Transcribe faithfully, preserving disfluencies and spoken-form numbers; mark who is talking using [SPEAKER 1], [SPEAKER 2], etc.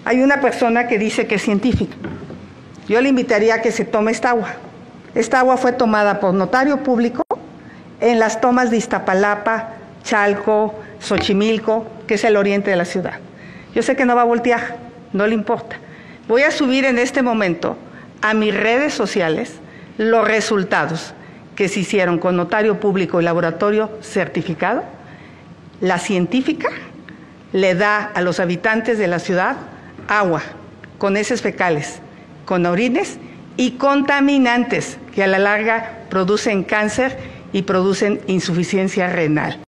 [SPEAKER 1] Hay una persona que dice que es científica. Yo le invitaría a que se tome esta agua. Esta agua fue tomada por notario público en las tomas de Iztapalapa, Chalco, Xochimilco, que es el oriente de la ciudad. Yo sé que no va a voltear, no le importa. Voy a subir en este momento a mis redes sociales los resultados que se hicieron con notario público y laboratorio certificado. La científica le da a los habitantes de la ciudad agua con heces fecales, con orines y contaminantes que a la larga producen cáncer y producen insuficiencia renal.